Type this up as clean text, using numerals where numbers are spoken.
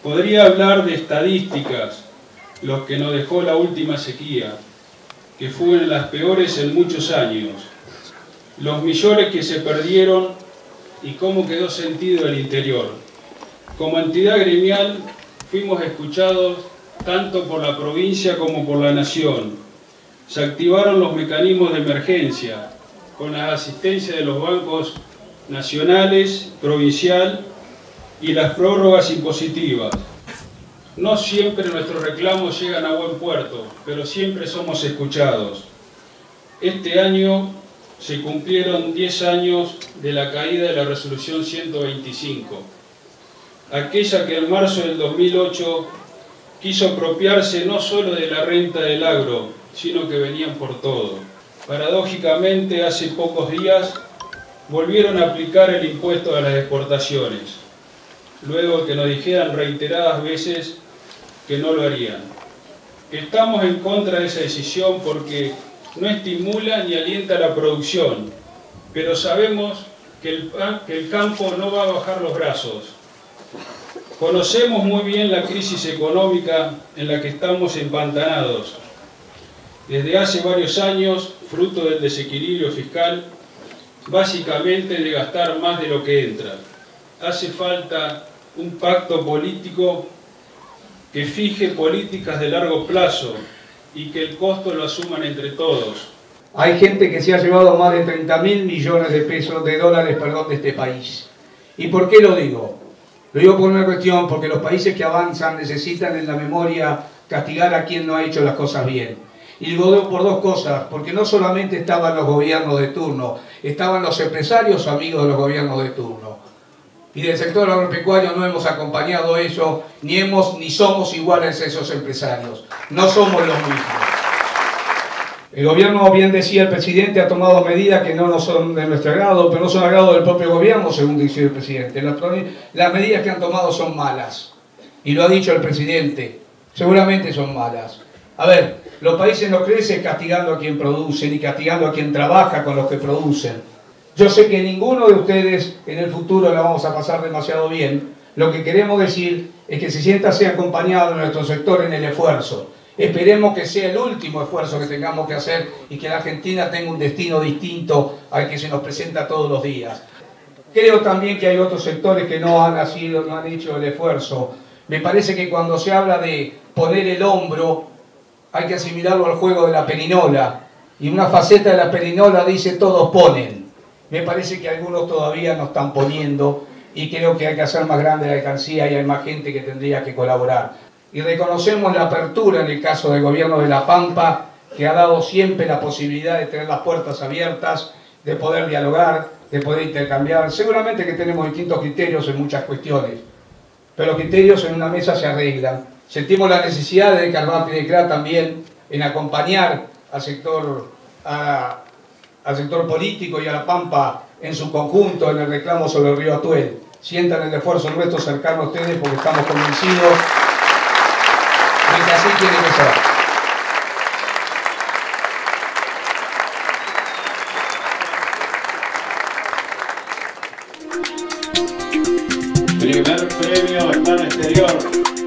Podría hablar de estadísticas, los que nos dejó la última sequía, que fueron las peores en muchos años, los millones que se perdieron y cómo quedó sentido el interior. Como entidad gremial fuimos escuchados tanto por la provincia como por la nación. Se activaron los mecanismos de emergencia con la asistencia de los bancos nacionales, provincial y las prórrogas impositivas. No siempre nuestros reclamos llegan a buen puerto, pero siempre somos escuchados. Este año se cumplieron 10 años de la caída de la resolución 125, aquella que en marzo del 2008 quiso apropiarse no solo de la renta del agro, sino que venían por todo. Paradójicamente, hace pocos días volvieron a aplicar el impuesto a las exportaciones, luego de que nos dijeran reiteradas veces que no lo harían. Estamos en contra de esa decisión porque no estimula ni alienta la producción, pero sabemos que el campo no va a bajar los brazos. Conocemos muy bien la crisis económica en la que estamos empantanados. Desde hace varios años, fruto del desequilibrio fiscal, básicamente de gastar más de lo que entra. Hace falta un pacto político que fije políticas de largo plazo y que el costo lo asuman entre todos. Hay gente que se ha llevado más de 30.000 millones de dólares de este país. ¿Y por qué lo digo? Lo digo por una cuestión, porque los países que avanzan necesitan en la memoria castigar a quien no ha hecho las cosas bien. Y digo por dos cosas, porque no solamente estaban los gobiernos de turno, estaban los empresarios amigos de los gobiernos de turno. Y del sector agropecuario no hemos acompañado eso, ni somos iguales a esos empresarios. No somos los mismos. El gobierno, bien decía el presidente, ha tomado medidas que no son de nuestro agrado, pero no son agrado del propio gobierno, según dice el presidente. Las medidas que han tomado son malas. Y lo ha dicho el presidente. Seguramente son malas. A ver, los países no crecen castigando a quien produce, ni castigando a quien trabaja con los que producen. Yo sé que ninguno de ustedes en el futuro la vamos a pasar demasiado bien. Lo que queremos decir es que se sienta así acompañado en nuestro sector en el esfuerzo. Esperemos que sea el último esfuerzo que tengamos que hacer y que la Argentina tenga un destino distinto al que se nos presenta todos los días. Creo también que hay otros sectores que no han hecho el esfuerzo. Me parece que cuando se habla de poner el hombro, hay que asimilarlo al juego de la perinola. Y una faceta de la perinola dice todos ponen. Me parece que algunos todavía no están poniendo y creo que hay que hacer más grande la alcancía y hay más gente que tendría que colaborar. Y reconocemos la apertura en el caso del gobierno de La Pampa, que ha dado siempre la posibilidad de tener las puertas abiertas, de poder dialogar, de poder intercambiar. Seguramente que tenemos distintos criterios en muchas cuestiones, pero los criterios en una mesa se arreglan. Sentimos la necesidad de Carvalho también en acompañar al sector político y a La Pampa en su conjunto en el reclamo sobre el río Atuel. Sientan el esfuerzo nuestro cercano a ustedes porque estamos convencidos de que así tiene que ser. Primer premio Plan Exterior.